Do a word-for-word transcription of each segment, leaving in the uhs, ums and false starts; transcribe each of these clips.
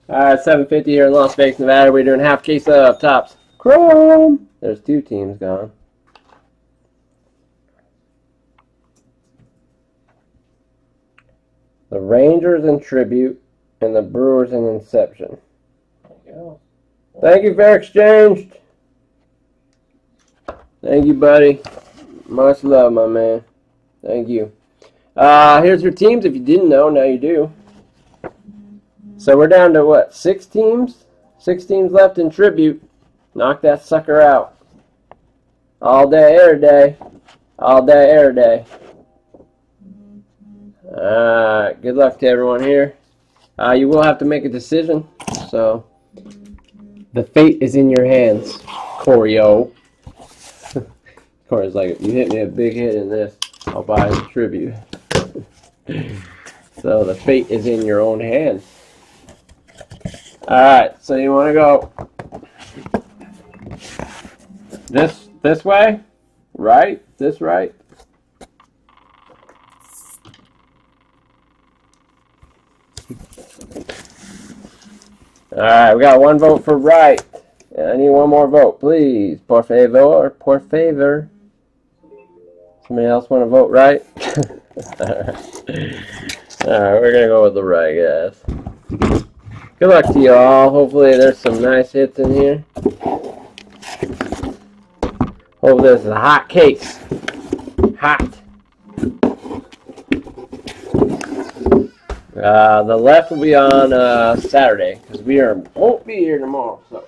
Alright, seven fifty here in Las Vegas, Nevada. We're doing half case of Topps Chrome. There's two teams gone. The Rangers in Tribute and the Brewers in Inception. There you go. Thank you, Fair Exchanged. Thank you, buddy. Much love, my man. Thank you. Uh, here's your teams. If you didn't know, now you do. So we're down to what? Six teams? Six teams left in Tribute. Knock that sucker out. All day, every day. All day, every day. Alright, good luck to everyone here. Uh, you will have to make a decision. So, the fate is in your hands, Corio. Corey's like, you hit me a big hit in this, I'll buy a Tribute. So, the fate is in your own hands. Alright, so you want to go this this way? Right? This right? Alright, we got one vote for right. I need one more vote, please. Por favor, por favor. Somebody else want to vote right? Alright, we're going to go with the right, guys. Good luck to you all. Hopefully there's some nice hits in here. Hopefully this is a hot case. Hot. Uh, the left will be on uh, Saturday because we are won't be here tomorrow. So.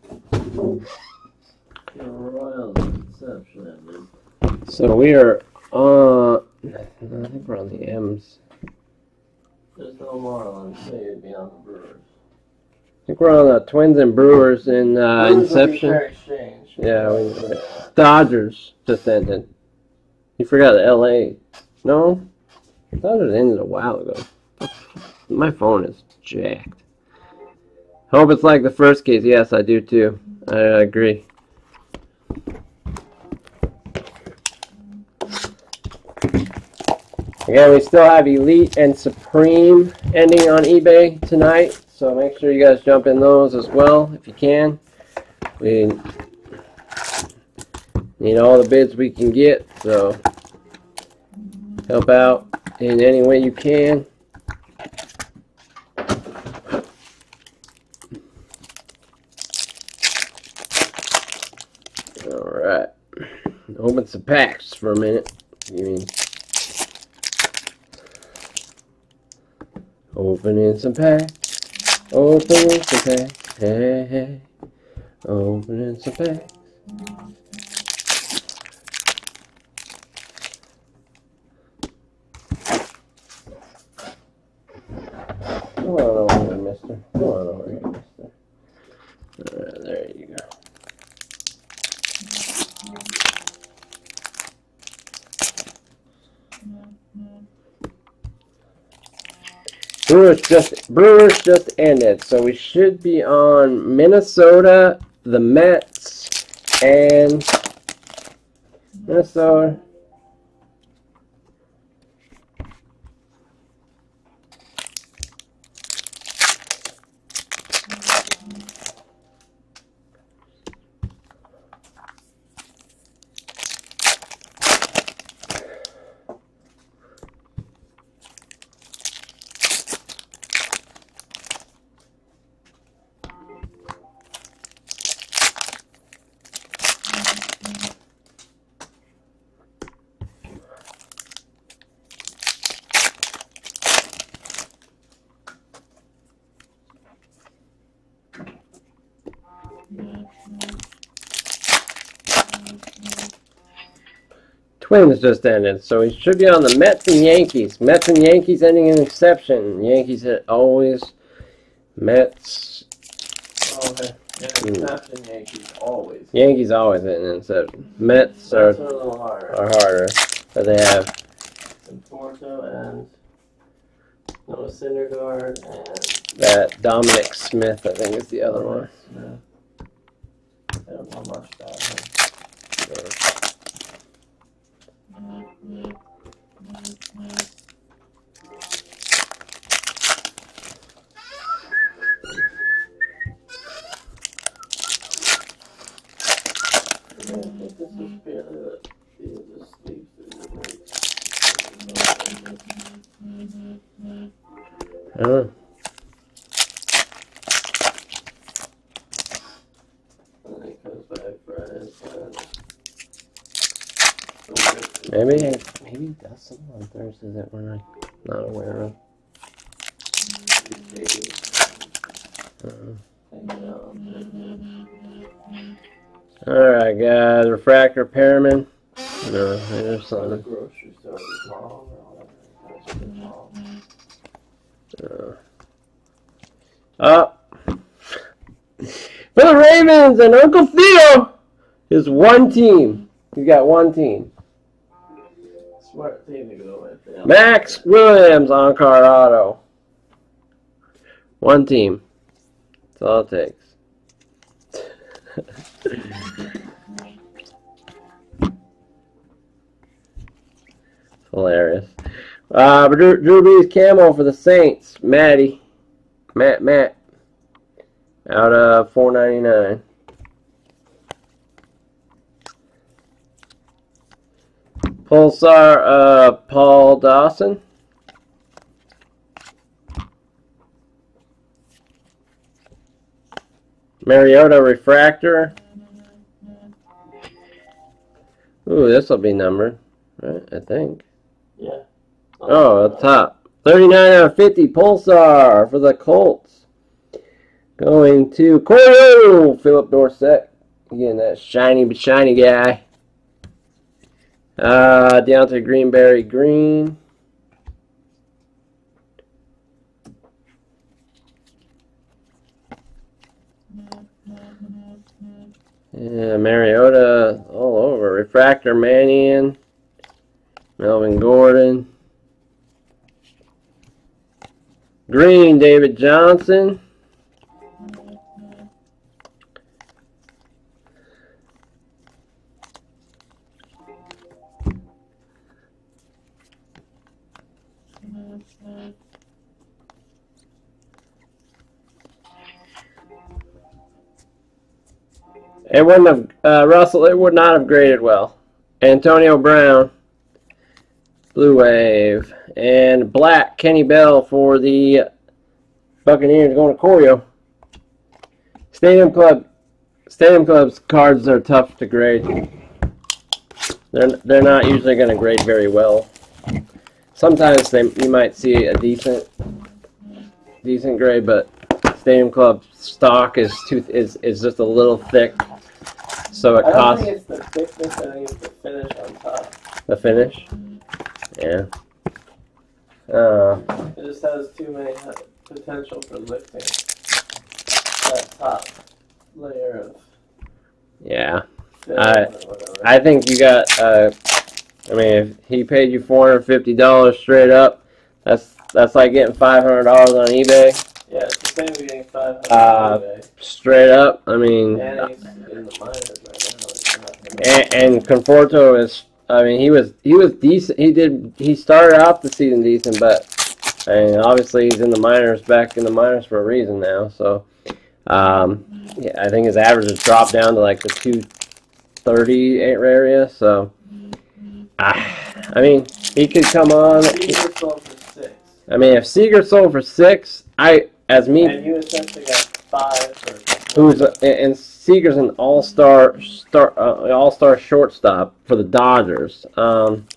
So we are on. I think we're on the M's. There's no Marlins, so you'd be on the Brewers. I think we're on the Twins and Brewers in uh, Brewers Inception. Exchange. Yeah, we, Dodgers just ended. You forgot the L A. No, Dodgers ended a while ago. My phone is jacked. Hope it's like the first case. Yes, I do too. I agree. Again, we still have Elite and Supreme ending on eBay tonight, so make sure you guys jump in those as well if you can. We need all the bids we can get, so help out in any way you can. Alright, open some packs for a minute. You mean opening some packs, opening some packs, hey, hey, opening some packs. Come on over here, mister. Come on over here, mister. Alright, there you go. Brewers just Brewers just ended, so we should be on Minnesota, the Mets, and Minnesota. Twins just ended, so we should be on the Mets and Yankees. Mets and Yankees ending in Inception. Yankees hit always. Mets. Oh, okay. Yeah, Inception, Yankees always. Yankees always hit an Inception. Mets are, Mets are a little harder. are harder, but they have Conforto and Noah Syndergaard and that Dominic Smith, I think is the other one. Smith. I don't know much about him. I don't know. And then he comes back Friday. Maybe, maybe he does something on Thursday that we're not, not aware of. Uh-uh. Alright, guys. Refractor repairman. No, there's Or the something. grocery store with mom or whatever. Uh, up. For the Ravens and Uncle Theo is one team. He's got one team. Smart team to go with. Yeah. Max Williams on card auto. One team. That's all it takes. Hilarious. Uh, but Drew, Drew Brees camo for the Saints. Matty. Matt, Matt. Out of four ninety-nine. Pulsar, uh, Paul Dawson. Mariota refractor. Ooh, this will be numbered, right? I think. Yeah. Oh, up top. thirty-nine out of fifty Pulsar for the Colts. Going to Corio, Philip Dorsett. Again, that shiny, shiny guy. Uh, Deontay Greenberry green. Yeah, Mariota all over. Refractor Mannion. Melvin Gordon. Green David Johnson. It wouldn't have, uh, Russell, it would not have graded well. Antonio Brown, Blue Wave, and black, Kenny Bell for the Buccaneers going to Corio. Stadium Club, Stadium Club's cards are tough to grade. They're, they're not usually going to grade very well. Sometimes they, you might see a decent, decent grade, but Stadium Club stock is too is is just a little thick, so it I don't costs. think it's the thickness, I think it's the finish on top. The finish, yeah. Uh, It just has too many uh, potential for lifting. That top layer of yeah. film I- or whatever. I think you got. Uh, I mean, if he paid you four hundred fifty dollars straight up, that's that's like getting five hundred dollars on eBay. Yeah, it's the same as getting five hundred Uh, eBay. Straight up. I mean, And he's in the minors right now. He's not gonna- and, and Conforto is. I mean, he was he was decent. He did. He started out the season decent, but I mean, obviously he's in the minors, back in the minors for a reason now. So, um, yeah, I think his average has dropped down to like the two thirty area. So, I, I mean, he could come on. Seager sold for six. I mean, if Seager sold for six, I as me. And you essentially got five for Who's a, and Seager's an all-star star uh, all-star shortstop for the Dodgers. Um,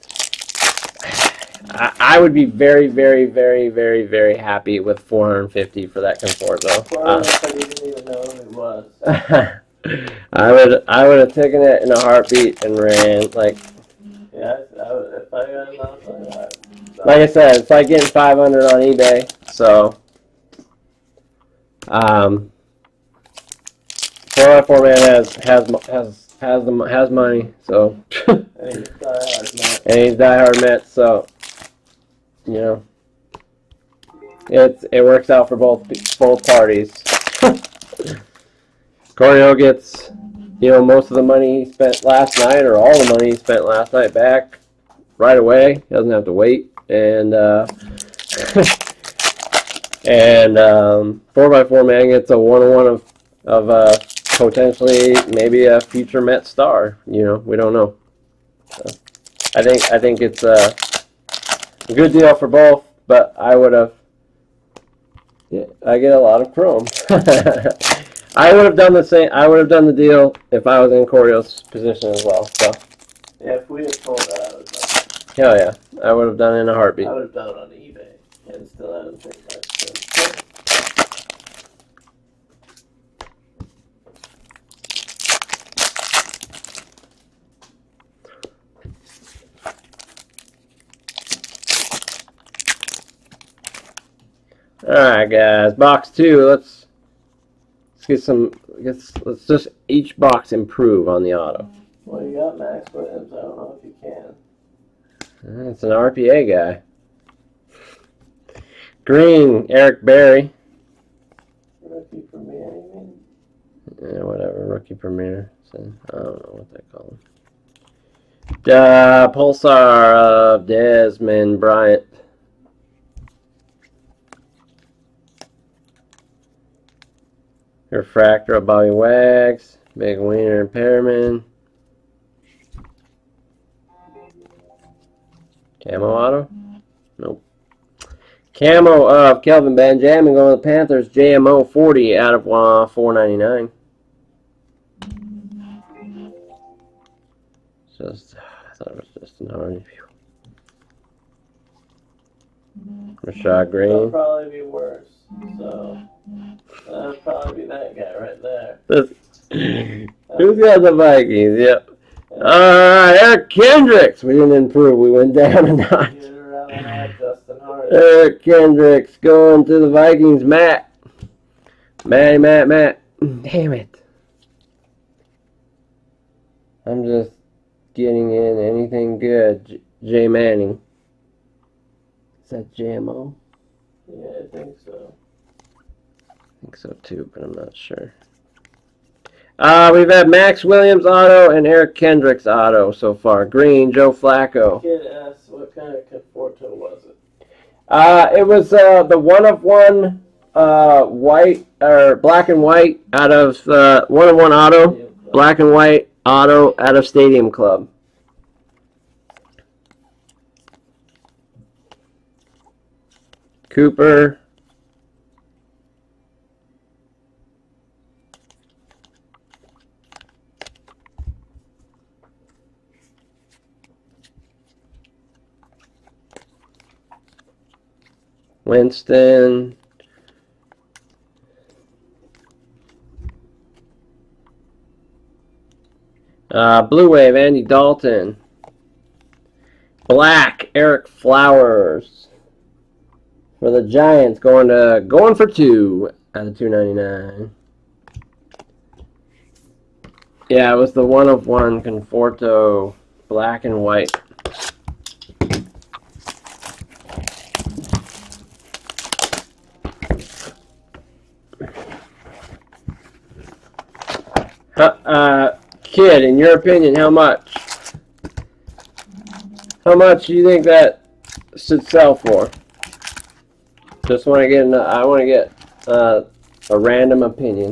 I, I would be very, very, very, very, very happy with four hundred fifty for that Conforto. Well, Uh, if I didn't even know who it was. I would I would have taken it in a heartbeat and ran. Like Yeah, I, I would, if I got enough like that. like I said, it's like getting five hundred on eBay. So, um, four by four man has has has has the has money. So. And he's diehard Met. And he's diehard Mets, so you know it it works out for both both parties. Corio gets you know most of the money he spent last night, or all the money he spent last night, back right away. He doesn't have to wait, and uh, and um, four by four man gets a one on one of of uh, potentially maybe a future Met star. You know, we don't know. So, I think I think it's uh, a good deal for both, but I would have Yeah, I get a lot of chrome. I would have done the same. I would have done the deal if I was in Corio's position as well. So. Yeah, if we had told that, I would have done it. Hell yeah, I would have done it in a heartbeat. I would have done it on eBay and still haven't picked my spin. All right, guys. Box two. Let's let's get some. Let's let's just each box improve on the auto. Well, you got Max Williams. I don't know if you can. It's an R P A guy. Green, Eric Berry. Rookie Premier, you mean? Yeah, whatever. Rookie Premier. So, I don't know what they call him. Uh, Pulsar of Desmond Bryant. Refractor of Bobby Wags. Big Wiener and Pearman. Camo auto? Nope. Camo of Kelvin Benjamin going to the Panthers. J M O forty out of uh, four ninety-nine. Just, I thought it was just an orange. Rashad That'll Green. probably be worse. So, that'll probably be that guy right there. This, who's got the Vikings? Yep. Alright, Eric Kendricks. We didn't improve. We went down a notch. You'd rather have Justin Hart. Eric Kendricks going to the Vikings. Matt. Matty, Matt, Matt. Damn it. I'm just getting in anything good. J, J Manning. Is that J M O? Yeah, I think so. I think so too, but I'm not sure. Uh, we've had Max Williams auto and Eric Kendricks auto so far. Green, Joe Flacco. Kid asked what kind of Conforto was it? Uh, it was uh, the one of one uh, white or black and white out of uh, one of one auto, black and white auto out of Stadium Club. Cooper. Winston. Uh, Blue Wave, Andy Dalton. Black, Eric Flowers. For the Giants, going to going for two out of two ninety-nine. Yeah, it was the one of one Conforto, black and white. Uh, uh, kid, in your opinion, how much? How much do you think that should sell for? Just want to get. An, I want to get uh, a random opinion.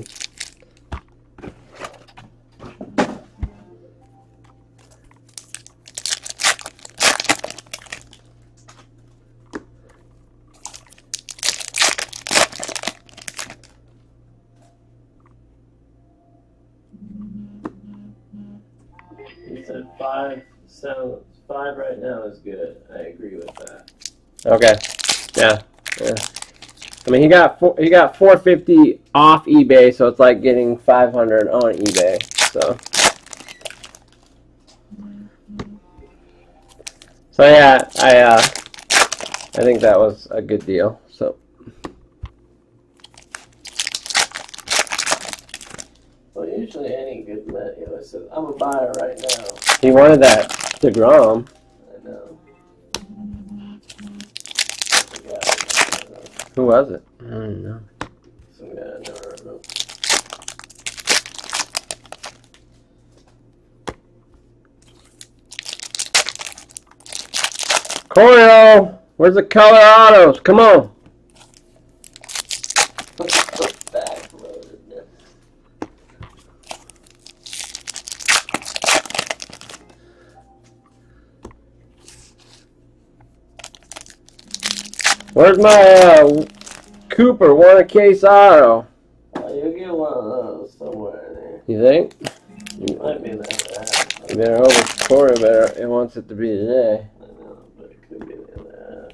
He said five sounds five right now is good. I agree with that. Okay. Yeah. Yeah. I mean, he got four, he got four fifty off eBay, so it's like getting five hundred on eBay. So. So yeah, I uh, I think that was a good deal. So. Well, usually any good man, you know, says, I'm a buyer right now. He wanted that DeGrom. I know. Who was it? I don't know. Some guy I never heard of. Corio, where's the color autos? Come on. Backloaded. Where's my uh, Cooper, one a case auto. Oh, you'll get one of those somewhere You think? there. Might be that. You better hope it's Corey better. It wants it to be today. I know, but it could be that.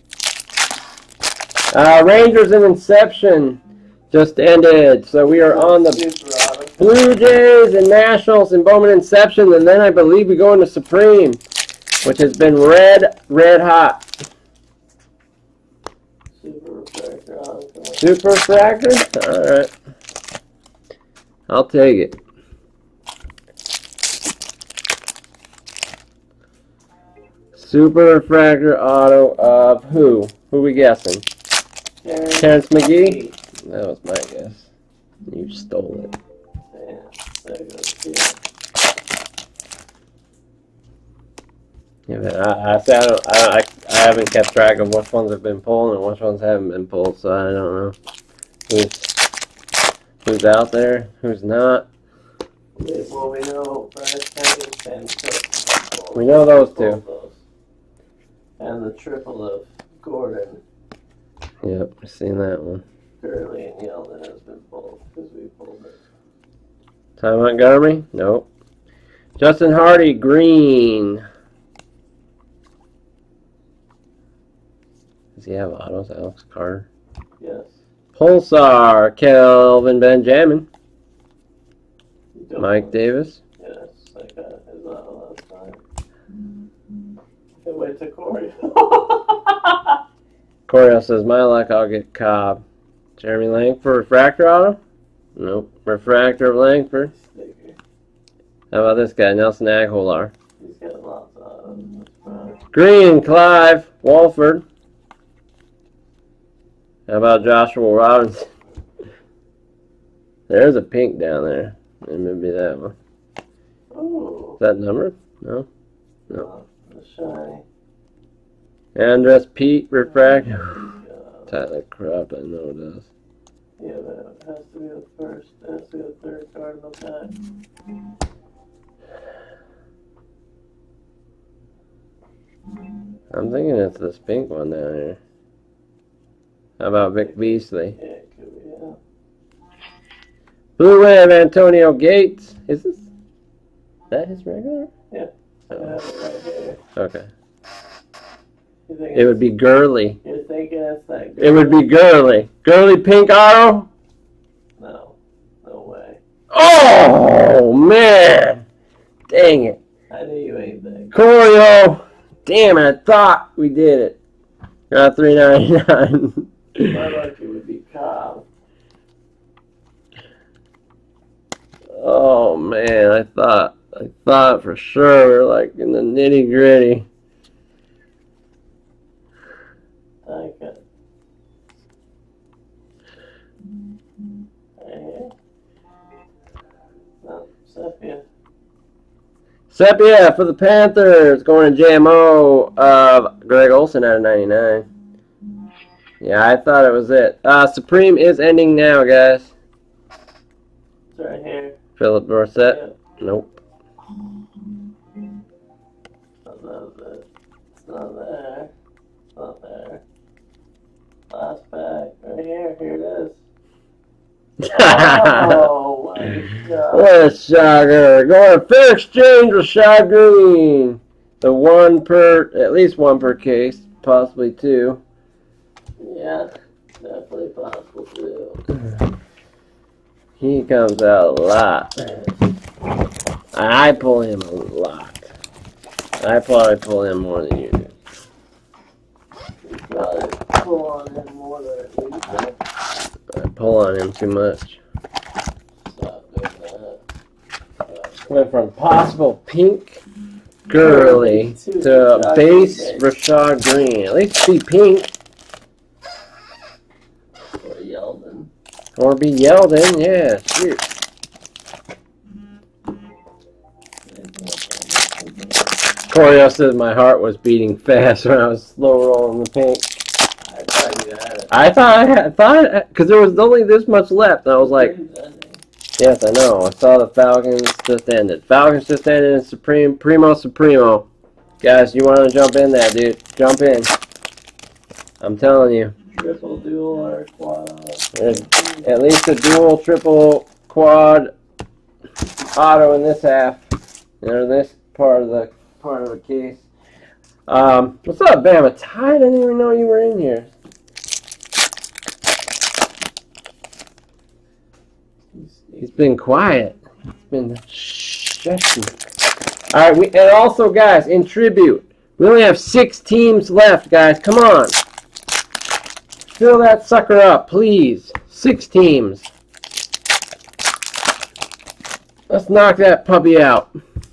Uh, Rangers and Inception just ended, so we are on the Super auto. Blue Jays and Nationals and Bowman Inception, and then I believe we go into Supreme, which has been red, red hot. Super refractor auto. Super Refractor? Alright. I'll take it. Super Refractor auto of who? Who we guessing? Terrence, Terrence McGee? That was my guess. You stole it. Yeah, there goes two. Yeah, but I, I, see, I, don't, I, I haven't kept track of which ones have been pulled and which ones haven't been pulled, so I don't know who's, who's out there, who's not. We- Well, we know Bryce Henderson and Cook. We know those two. Those. And the triple of Gordon, Yep, I've seen that one. Gurley, and Yeldon has been pulled because we pulled it. Ty Montgomery? Nope. Justin Hardy, green. Does he have autos? Alex Carter. Yes. Pulsar, Kelvin Benjamin. You don't Mike want- Davis. Yes, I got his auto last time. Hey, wait till Corey. Corio says, my luck, I'll get Cobb. Jeremy Langford, refractor auto? Nope. Refractor of Langford. Sticker. How about this guy, Nelson Aguilar? He's got lots of autos. That's fine. Green, Clive Walford. How about Joshua Robinson? There's a pink down there. It may be that one. Ooh. Is that numbered? No. No. Oh, the shiny. Andres Pete, refractor. God. Tyler Crop, I know it does. Yeah, but it has to be the first. It has to be the third Cardinal pack. I'm thinking it's this pink one down here. How about Vic Beasley? Yeah, it could be, yeah. Blue Wave, Antonio Gates. Is this? Is that his regular? Yeah. I Oh, have it right here. okay. You think It would be Gurley. You're thinking it's that good? It would be Gurley. Gurley pink auto? No. No way. Oh, man. Dang it. I knew you ain't that good. Corio. Damn it, I thought we did it. Got three ninety-nine. My lucky would be Cobb. Oh, man, I thought, I thought for sure we were like in the nitty gritty. I got. Right here. No, Sepia. Sepia for the Panthers, going to J M O of Greg Olson out of ninety-nine. Yeah, I thought it was it. Uh, Supreme is ending now, guys. It's right here. Philip Dorsett. Yeah. Nope. That was it. It's not there. It's not there. Last pack. Right here. Here it is. Oh my god. What a shocker. Going to fair exchange with Shaw Green. The one per, at least one per case, possibly two. Yeah, definitely possible too. He comes out a lot. I pull him a lot. I probably pull him more than you do. You probably pull on him more than at least that. I pull on him too much. Stop doing that. Went from possible pink girly to base Rashad Green. At least be pink Or Yeldon. or be Yeldon. Yeah, shoot. Corio says my heart was beating fast when I was slow rolling the pink. I thought you had it. I thought I had, thought because there was only this much left, and I was like, yes, I know. I saw the Falcons just ended. Falcons just ended in Supreme Primo Supremo. Guys, you want to jump in there, dude? Jump in. I'm telling you. triple, dual, or quad auto. There's at least a dual, triple, quad auto in this half, or this part of the part of the case. Um, what's up, Bama Tide? I didn't even know you were in here. He's been quiet. He's been shushing. All right, we and also, guys, in tribute, we only have six teams left, guys. Come on, fill that sucker up, please. Six teams. Let's knock that puppy out.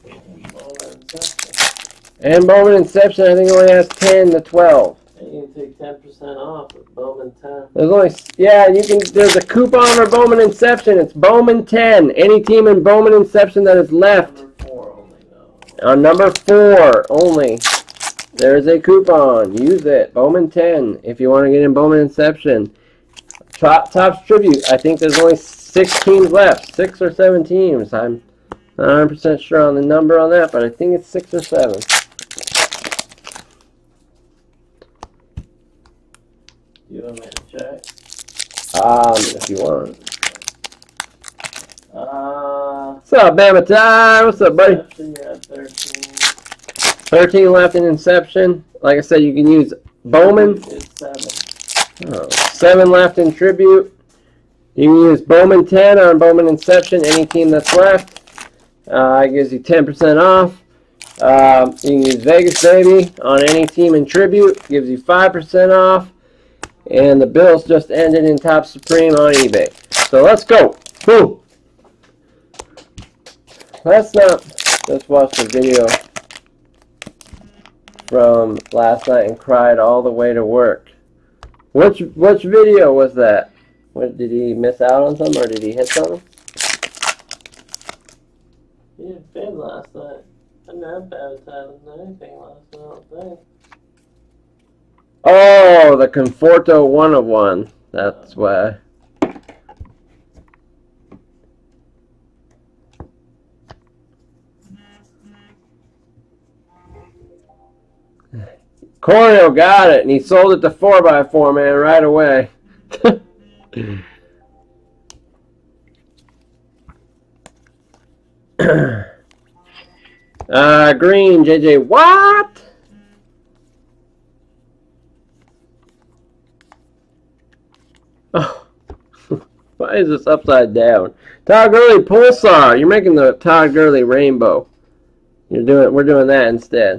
And Bowman Inception, I think, only has ten to twelve. And you can take ten percent off with Bowman ten. There's only, yeah, you can, there's a coupon for Bowman Inception. It's Bowman ten. Any team in Bowman Inception that is left. Number four only, though. On number four only. There's a coupon. Use it. Bowman ten. If you want to get in Bowman Inception. Top, Topps Tribute. I think there's only six teams left. Six or seven teams. I'm not one hundred percent sure on the number on that, but I think it's six or seven. You want me to check? Um, if you want. Uh, What's up, Bama Tide? What's up, buddy? Inception, you're at thirteen. thirteen left in Inception. Like I said, you can use Bowman. It's seven. Oh, seven left in Tribute. You can use Bowman ten on Bowman Inception, any team that's left. Uh, it gives you ten percent off. Uh, you can use Vegas Baby on any team in Tribute. Gives you five percent off. And the Bills just ended in Top Supreme on eBay. So let's go. Boom. Let's not just watch the video from last night and cried all the way to work. Which which video was that? What, did he miss out on something, or did he hit something? He didn't bid last night. I didn't have advertising anything last night, I don't think. Oh, the Conforto one of one. That's why. Corio got it, and he sold it to four by four, man, right away. uh, green, J J Watt. Oh, why is this upside down? Todd Gurley Pulsar. You're making the Todd Gurley rainbow. You're doing. We're doing that instead.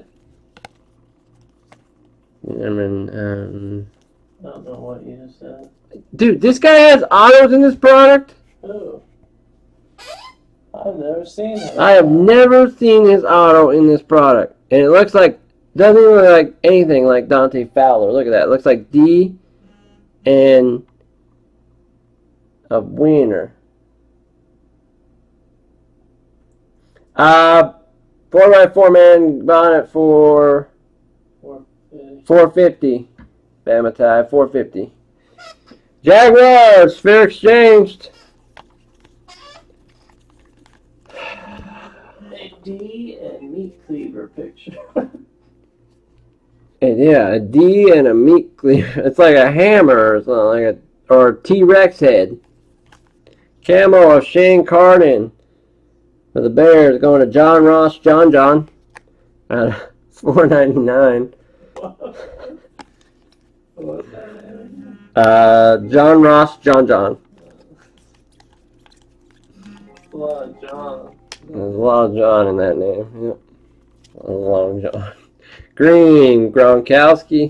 I mean, um, I don't know what you just said. dude, this guy has autos in this product. Who? I've never seen it. I have never seen his auto in this product, and it looks like doesn't even look like anything like Dante Fowler. Look at that. It looks like D and a winner. Uh, four by four man bonnet for four fifty. Bama Tide, four fifty. Jaguars, fair exchanged. A D and meat cleaver picture. And yeah, a D and a meat cleaver. It's like a hammer or something, like a or a T-Rex head. Camo of Shane Carden for the Bears, going to John Ross, John John, at four ninety-nine. What's that name? Uh, John Ross, John John. A lot of John. There's a lot of John in that name. Yep, a lot of John. Green, Gronkowski.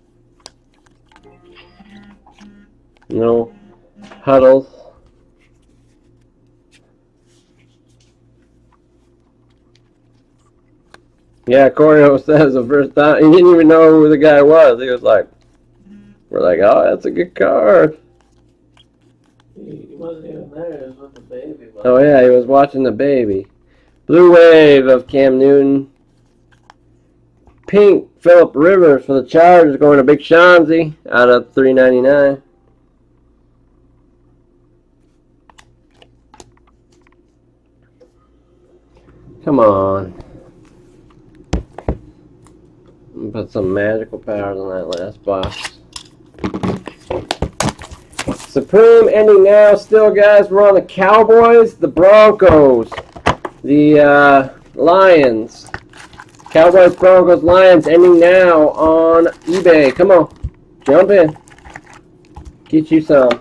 No huddles. Yeah, Corio says the first time he didn't even know who the guy was. He was like, "We're like, oh, that's a good card." He wasn't even there. He was with the baby. Oh yeah, he was watching the baby. Blue Wave of Cam Newton. Pink Phillip Rivers for the Chargers, going to Big Shanzi out of three ninety-nine. Come on. Put some magical powers on that last box. Supreme ending now. Still, guys, we're on the Cowboys, the Broncos, the uh, Lions. Cowboys, Broncos, Lions ending now on eBay. Come on. Jump in. Get you some.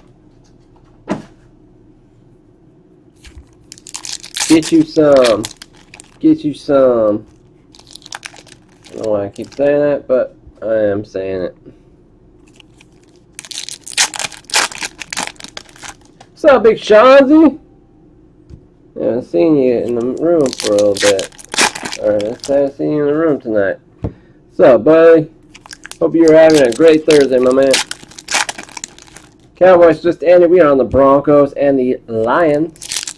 Get you some. Get you some. I don't know why I keep saying that, but I am saying it. What's up, Big Shawnsy? I haven't seen you in the room for a little bit. Alright, I haven't seen you in the room tonight. What's up, buddy? Hope you're having a great Thursday, my man. Cowboys just ended. We are on the Broncos and the Lions.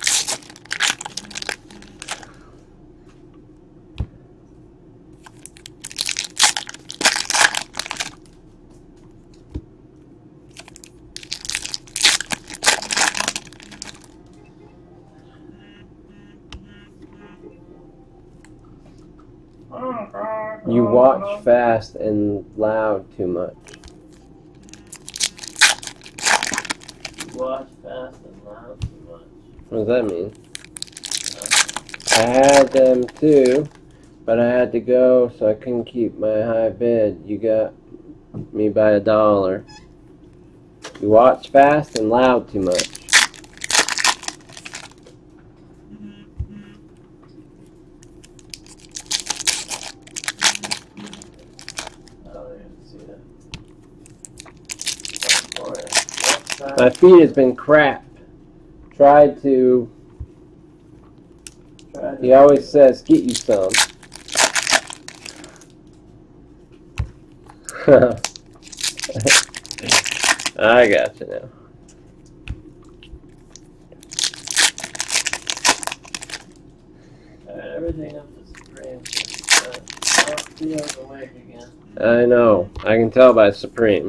You watch fast and loud too much. You watch fast and loud too much. What does that mean? I had them too, but I had to go, so I couldn't keep my high bid. You got me by a dollar. You watch fast and loud too much. My feed has been crap. Tried to. Tried He always says, "Get you some." I got you now. Alright, everything up to Supreme. I'll feel awake again. I know. I can tell by Supreme.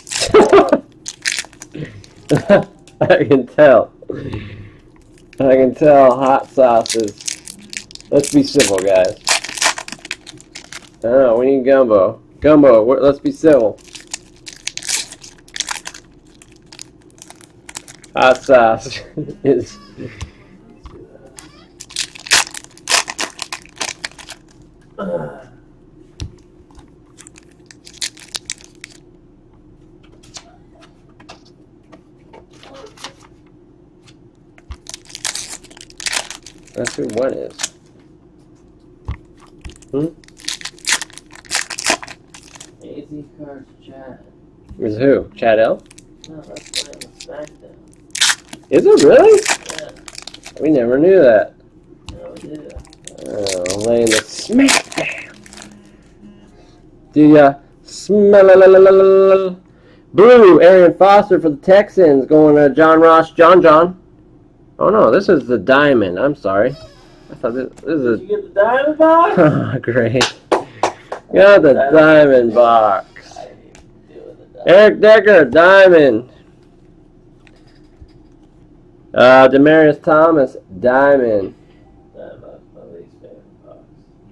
I can tell. I can tell hot sauce is. Let's be civil, guys. I don't know. We need gumbo. Gumbo. Let's be civil. Hot sauce is. That's who one is. Hmm? Easy Cards Chat. Is who? Chad L? No, that's playing the SmackDown. Is it really? Yeah. We never knew that. No, we did. Oh, laying the SmackDown. Do ya smell? Blue, Arian Foster for the Texans going to John Ross, John John. Oh no, this is the diamond. I'm sorry. I thought this, this is. Did you get the diamond box? Oh, great. Got the diamond, diamond box. I didn't even deal with the diamond. Eric Decker, diamond. Uh, Demarius Thomas, diamond. Diamond box, my least favorite box.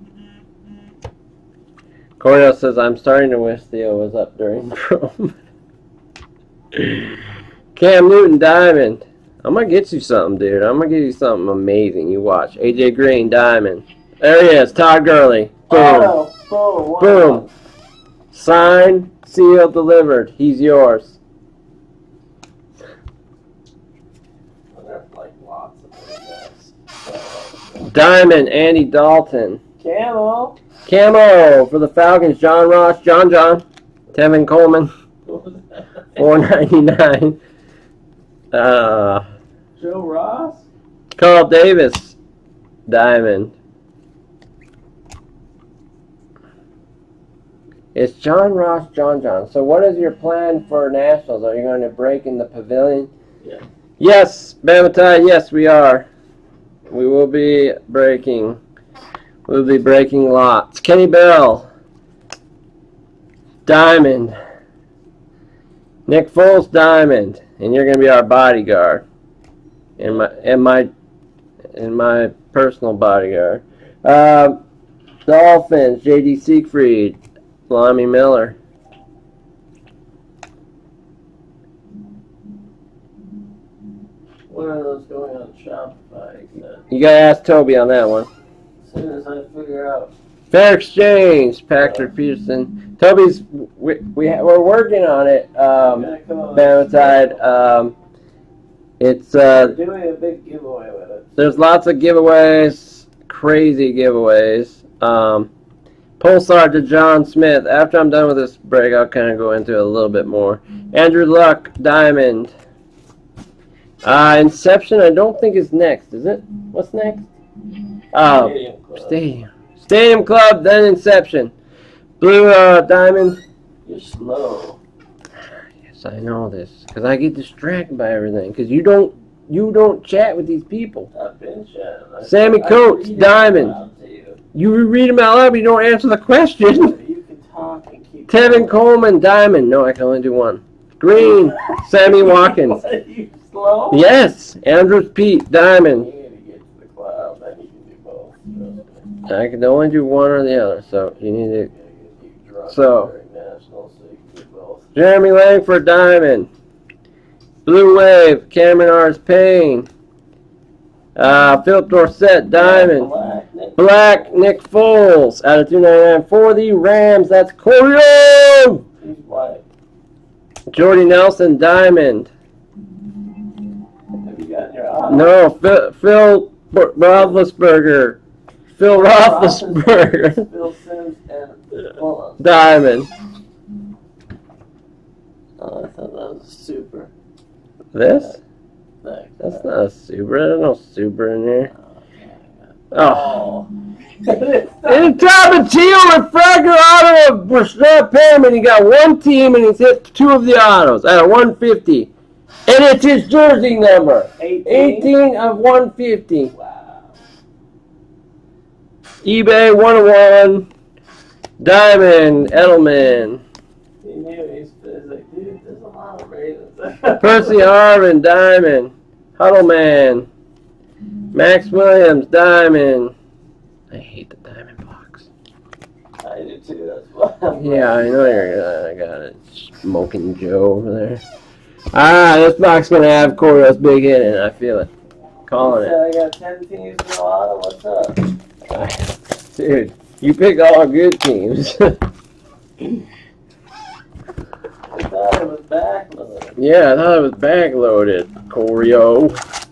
Cornell says, I'm starting to wish Theo was up during Chrome. Cam Newton, diamond. I'm going to get you something, dude. I'm going to give you something amazing. You watch. A J Green, diamond. There he is. Todd Gurley. Boom. Oh, boom. Wow. Boom. Signed, sealed, delivered. He's yours. There's like lots of those guys. Diamond, Andy Dalton. Camo. Camo for the Falcons, John Ross, John John. Tevin Coleman, four ninety-nine. Uh, Joe Ross? Carl Davis, diamond. It's John Ross, John John. So what is your plan for Nationals? Are you going to break in the pavilion? Yeah. Yes, Bamatai, yes we are. We will be breaking. We'll be breaking lots. Kenny Bell, diamond. Nick Foles, diamond. And you're going to be our bodyguard. And my and my and my personal bodyguard. Uh, Dolphins, J D Siegfried, Lamy Miller. When are those going on Shopify? He said. You gotta ask Toby on that one. As soon as I figure out. Fair Exchange, Patrick Peterson. Toby's, we, we, we're working on it, um, Banatide. Um, it's, uh, We're doing a big giveaway with it. There's lots of giveaways, crazy giveaways. Um, Pulsar to John Smith. After I'm done with this break, I'll kind of go into it a little bit more. Andrew Luck, Diamond. Uh, Inception, I don't think is next, is it? What's next? Oh, Stadium Club. Stadium. Stadium Club, then Inception. Blue uh, Diamond. You're slow. Yes, I know this, because I get distracted by everything. Because you don't, you don't chat with these people. I've been chatting. I- Sammy I Coates, read it Diamond. out to you. You read them out loud, but you don't answer the question. You can talk and keep. Tevin Coleman, Diamond. No, I can only do one. Green, Sammy Watkins. What, you slow? Yes, Andrews Pete, Diamond. You need to get to the cloud, then you can do both. Trust me. I can only do one or the other, so you need to. You gotta get you drunk So. during national, so you can do both. Jeremy Langford, Diamond. Blue Wave, Cameron Ars Payne. Uh, Philip Dorsett, Diamond. Black, Nick. Black, Nick Foles, out of two ninety-nine for the Rams. That's Corio. He's black. Jordy Nelson, Diamond. Have you gotten your eye? No, Phil, Phil Roethlisberger. Phil Roethlisberger. Phil Sims and Mullins. Diamond. Oh, I thought that was a super. This? Thanks. That's not a super. There's no super in there. Oh. Oh. In top of teal with Fragger Auto of Rashad Perriman. He got one team and he's hit two of the autos at a one fifty. And it's his jersey number. eighteen of one fifty. Wow. eBay one oh one. Diamond Edelman. He knew he's, he's like, dude, there's a lot of Ravens. Percy Harvin, Diamond. Huddleman. Max Williams, Diamond. I hate the Diamond box. I do too, that's why. I'm Yeah, I know you're. I got it. Smoking Joe over there. Ah, this box is gonna have Corio's big hit in it. I feel it. Calling it. I got ten teams in the auto. What's up? Dude, you pick all good teams. I thought it was backloaded. Yeah, I thought it was backloaded, Corio.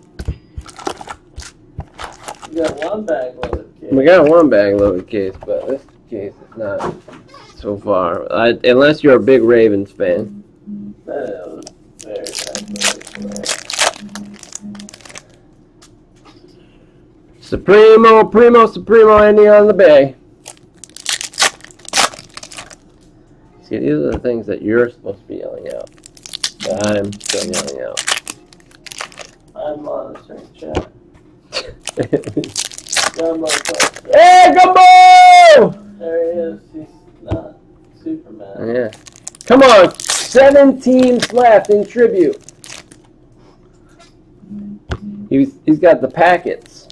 You got one backloaded kid. We got one backloaded case, but this case is not so far. I, unless you're a big Ravens fan. That was very backloaded. Supremo, Primo, Supremo, ending on the bay. See, these are the things that you're supposed to be yelling out. That I'm still yelling out. I'm monitoring chat. Gumbo Coach. Hey, Gumbo! There he is. He's not Superman. Yeah. Come on, seven teams left in tribute. He's he's got the packets.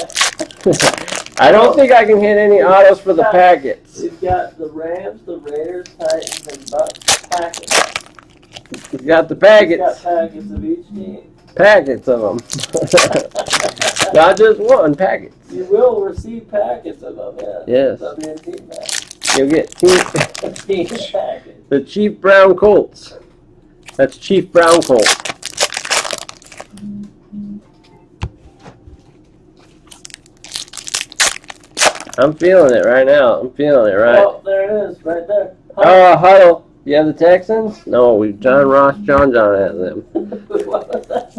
I don't think I can hit any autos for the packets. He's got the Rams, the Raiders, Titans, and Bucks packets. He's got the He's got packets. packets of each team. Packets of them. Not just one, packets. You will receive packets of them, yeah. Yes. W N T packets. You'll get team, Team packets. the Chief Brown Colts. That's Chief Brown Colt. I'm feeling it right now. I'm feeling it right. Oh, there it is, right there. Oh, Huddle. You have the Texans? No, we John Ross, John John has them. What was that?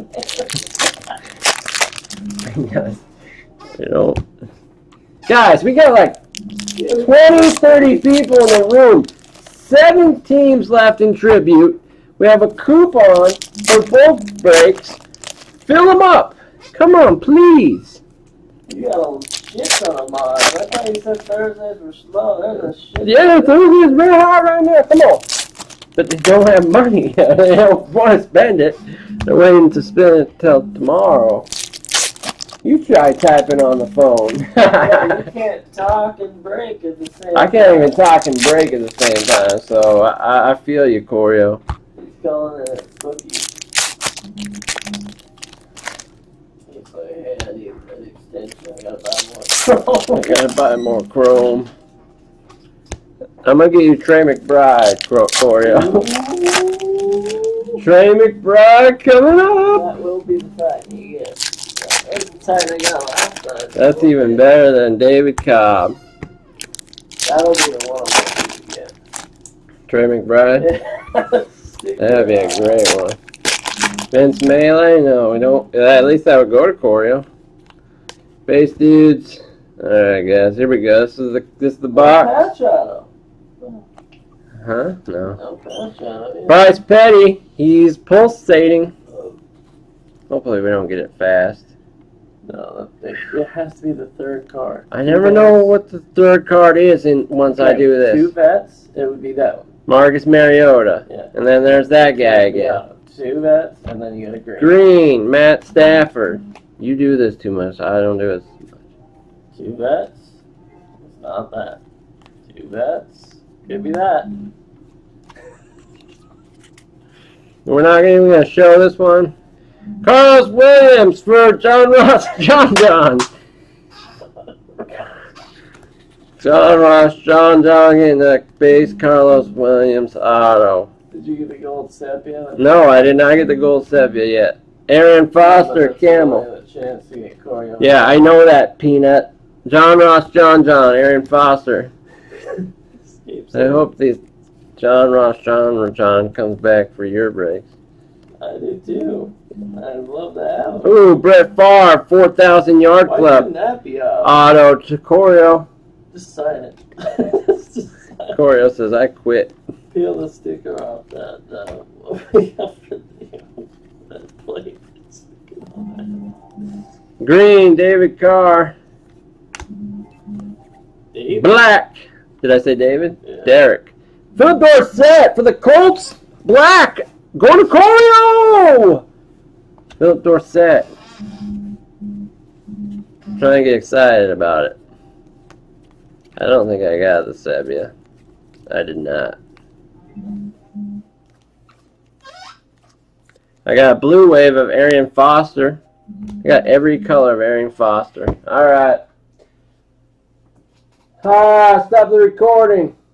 You know, guys, we got like twenty, thirty people in the room. Seven teams left in tribute. We have a coupon for both breaks. Fill them up. Come on, please. You got a shit ton of mine. I thought you said Thursdays were slow. There's a shit Yeah, ton. Thursday is very hard right now. Come on. But they don't have money. They don't want to spend it. They're waiting to spend it till tomorrow. You try typing on the phone. Yeah, you can't talk and break at the same time. I can't even talk and break at the same time, so I, I feel you, Corio. He's calling it cookies. need an extension. I gotta buy more. I gotta buy more chrome. I'm gonna get you Trey McBride, Corio. Trey McBride coming up. That will be the fact you get. That's the time I got last time. That's even better than David Cobb. That'll be the one I'm going to get. Trey McBride? That'd be a great one. Vince Melee? No, we don't. At least that would go to Corio. Base dudes. Alright, guys, here we go. This is the this is the box. Patch auto. Huh? No. No patch auto. Yeah. Bryce Petty. He's pulsating. Hopefully we don't get it fast. No, it has to be the third card. I never know what the third card is in once Okay, I do this. Two vets, it would be that one. Marcus Mariota. Yeah. And then there's that guy again. Yeah, two vets, and then you get a green. Green, Matt Stafford. You do this too much. I don't do it. Two vets. It's not that. Two vets. Could be that. We're not even going to show this one. Carlos Williams for John Ross John John. John Ross John John in the base Carlos Williams auto. Did you get the gold sepia? No, I did not get the gold sepia yet. Aaron Foster Camel. Chance to get Corio. Yeah, I know that, Peanut. John Ross John John, Aaron Foster. I hope these John Ross John or John comes back for your breaks. I do too. I'd love that. Ooh, Brett Favre, four thousand yard Why club. couldn't that be out? Auto to Corio. Just sign it. Just sign it. Corio says, I quit. Peel the sticker off that, uh, what we have for the, that plate. Green, David Carr. Dave? Black. Did I say David? Yeah. Derek. Phil Dorsett for the Colts. Black. Go to Corio. Phil Dorsett. Trying to get excited about it. I don't think I got the Sebia. I did not. I got a blue wave of Arian Foster. I got every color of Arian Foster. Alright. Ah, stop the recording.